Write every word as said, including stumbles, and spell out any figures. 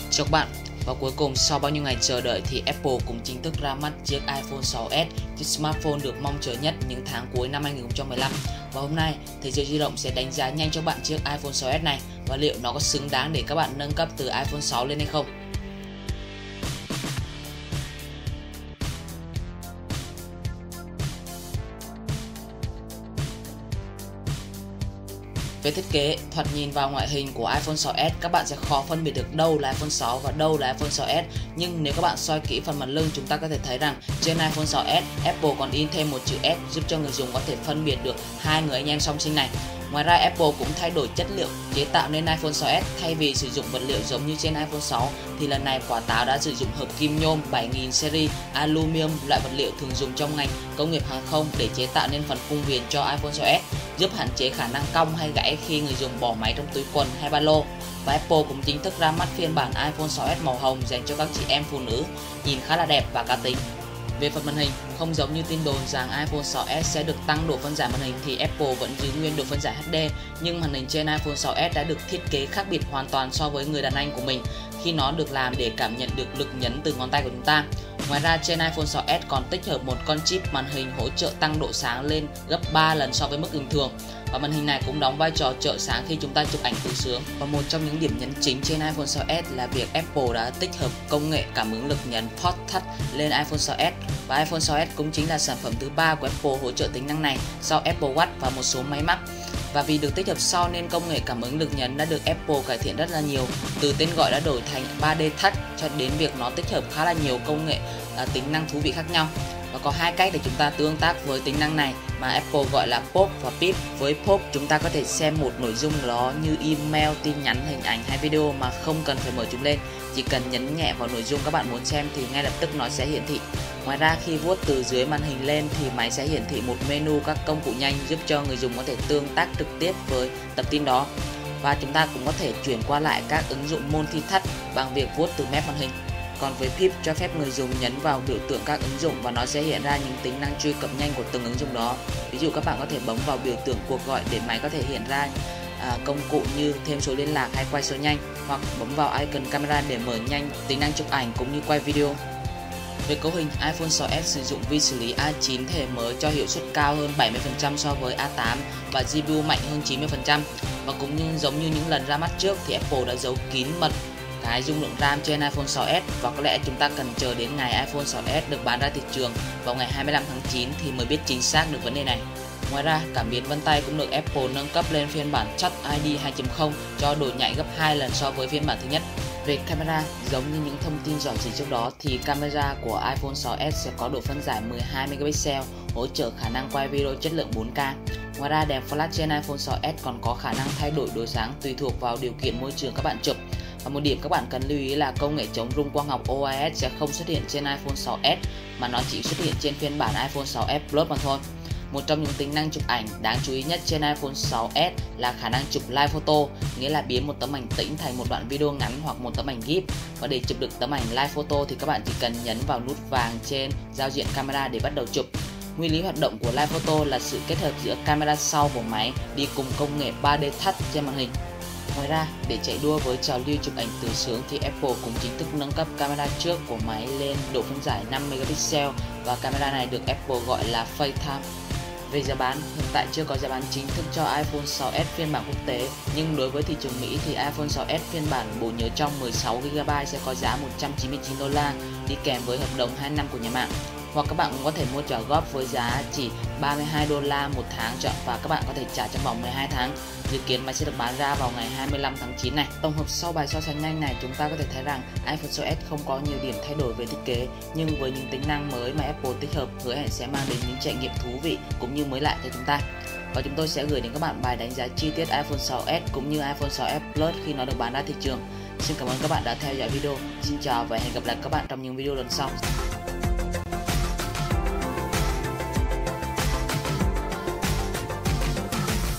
Chào các bạn, và cuối cùng sau bao nhiêu ngày chờ đợi thì Apple cũng chính thức ra mắt chiếc iPhone sáu s, chiếc smartphone được mong chờ nhất những tháng cuối năm hai nghìn không trăm mười lăm. Và hôm nay, Thế giới di động sẽ đánh giá nhanh cho bạn chiếc iPhone sáu s này và liệu nó có xứng đáng để các bạn nâng cấp từ iPhone sáu lên hay không. Về thiết kế, thoạt nhìn vào ngoại hình của iPhone sáu s, các bạn sẽ khó phân biệt được đâu là iPhone sáu và đâu là iPhone sáu s. Nhưng nếu các bạn soi kỹ phần mặt lưng, chúng ta có thể thấy rằng trên iPhone sáu s, Apple còn in thêm một chữ S giúp cho người dùng có thể phân biệt được hai người anh em song sinh này. Ngoài ra, Apple cũng thay đổi chất liệu chế tạo nên iPhone sáu s. Thay vì sử dụng vật liệu giống như trên iPhone sáu thì lần này quả táo đã sử dụng hợp kim nhôm bảy nghìn series aluminum, loại vật liệu thường dùng trong ngành công nghiệp hàng không để chế tạo nên phần khung viền cho iPhone sáu s, giúp hạn chế khả năng cong hay gãy khi người dùng bỏ máy trong túi quần hay ba lô. Và Apple cũng chính thức ra mắt phiên bản iPhone sáu s màu hồng dành cho các chị em phụ nữ, nhìn khá là đẹp và cá tính. Về phần màn hình, không giống như tin đồn rằng iPhone sáu s sẽ được tăng độ phân giải màn hình thì Apple vẫn giữ nguyên độ phân giải hát đê, nhưng màn hình trên iPhone sáu s đã được thiết kế khác biệt hoàn toàn so với người đàn anh của mình khi nó được làm để cảm nhận được lực nhấn từ ngón tay của chúng ta. Ngoài ra, trên iPhone sáu s còn tích hợp một con chip màn hình hỗ trợ tăng độ sáng lên gấp ba lần so với mức bình thường. Và màn hình này cũng đóng vai trò trợ sáng khi chúng ta chụp ảnh tự sướng. Và một trong những điểm nhấn chính trên iPhone sáu s là việc Apple đã tích hợp công nghệ cảm ứng lực nhấn Port Touch lên iPhone sáu s. Và iPhone sáu s cũng chính là sản phẩm thứ ba của Apple hỗ trợ tính năng này sau Apple Watch và một số máy móc. Và vì được tích hợp sau nên công nghệ cảm ứng lực nhấn đã được Apple cải thiện rất là nhiều, từ tên gọi đã đổi thành ba D Touch cho đến việc nó tích hợp khá là nhiều công nghệ à, tính năng thú vị khác nhau. Và có hai cách để chúng ta tương tác với tính năng này mà Apple gọi là Pop và Pip. Với Pop, chúng ta có thể xem một nội dung đó như email, tin nhắn, hình ảnh hay video mà không cần phải mở chúng lên. Chỉ cần nhấn nhẹ vào nội dung các bạn muốn xem thì ngay lập tức nó sẽ hiển thị. Ngoài ra, khi vuốt từ dưới màn hình lên thì máy sẽ hiển thị một menu các công cụ nhanh giúp cho người dùng có thể tương tác trực tiếp với tập tin đó. Và chúng ta cũng có thể chuyển qua lại các ứng dụng multitask bằng việc vuốt từ mép màn hình. Còn với Pip cho phép người dùng nhấn vào biểu tượng các ứng dụng và nó sẽ hiện ra những tính năng truy cập nhanh của từng ứng dụng đó. Ví dụ các bạn có thể bấm vào biểu tượng cuộc gọi để máy có thể hiện ra à, công cụ như thêm số liên lạc hay quay số nhanh, hoặc bấm vào icon camera để mở nhanh tính năng chụp ảnh cũng như quay video. Về cấu hình, iPhone sáu s sử dụng vi xử lý A chín thể mới cho hiệu suất cao hơn bảy mươi phần trăm so với A tám và giê pê u mạnh hơn chín mươi phần trăm. Và cũng như giống như những lần ra mắt trước thì Apple đã giấu kín mật cái dung lượng RAM trên iPhone sáu s, và có lẽ chúng ta cần chờ đến ngày iPhone sáu s được bán ra thị trường vào ngày hai mươi lăm tháng chín thì mới biết chính xác được vấn đề này. Ngoài ra, cảm biến vân tay cũng được Apple nâng cấp lên phiên bản Touch i đê hai chấm không cho độ nhạy gấp hai lần so với phiên bản thứ nhất. Về camera, giống như những thông tin dò dỉ trước đó thì camera của iPhone sáu s sẽ có độ phân giải mười hai megapixel, hỗ trợ khả năng quay video chất lượng bốn K. Ngoài ra, đèn flash trên iPhone sáu s còn có khả năng thay đổi độ sáng tùy thuộc vào điều kiện môi trường các bạn chụp. Và một điểm các bạn cần lưu ý là công nghệ chống rung quang học o i ét sẽ không xuất hiện trên iPhone sáu s mà nó chỉ xuất hiện trên phiên bản iPhone sáu s Plus mà thôi. Một trong những tính năng chụp ảnh đáng chú ý nhất trên iPhone sáu s là khả năng chụp live photo, nghĩa là biến một tấm ảnh tĩnh thành một đoạn video ngắn hoặc một tấm ảnh GIF. Và để chụp được tấm ảnh live photo thì các bạn chỉ cần nhấn vào nút vàng trên giao diện camera để bắt đầu chụp. Nguyên lý hoạt động của live photo là sự kết hợp giữa camera sau của máy đi cùng công nghệ ba D Touch trên màn hình. Ngoài ra, để chạy đua với trào lưu chụp ảnh tự sướng thì Apple cũng chính thức nâng cấp camera trước của máy lên độ phân giải năm megapixel và camera này được Apple gọi là FaceTime. Về giá bán, hiện tại chưa có giá bán chính thức cho iPhone sáu s phiên bản quốc tế, nhưng đối với thị trường Mỹ thì iPhone sáu s phiên bản bộ nhớ trong mười sáu gi ga bai sẽ có giá một trăm chín mươi chín đô la đi kèm với hợp đồng hai năm của nhà mạng. Hoặc các bạn cũng có thể mua trả góp với giá chỉ ba mươi hai đô la một tháng chọn và các bạn có thể trả trong vòng mười hai tháng. Dự kiến máy sẽ được bán ra vào ngày hai mươi lăm tháng chín này. Tổng hợp sau bài so sánh nhanh này, chúng ta có thể thấy rằng iPhone sáu s không có nhiều điểm thay đổi về thiết kế, nhưng với những tính năng mới mà Apple tích hợp hứa hẹn sẽ mang đến những trải nghiệm thú vị cũng như mới lạ cho chúng ta. Và chúng tôi sẽ gửi đến các bạn bài đánh giá chi tiết iPhone sáu s cũng như iPhone sáu s Plus khi nó được bán ra thị trường. Xin cảm ơn các bạn đã theo dõi video. Xin chào và hẹn gặp lại các bạn trong những video lần sau.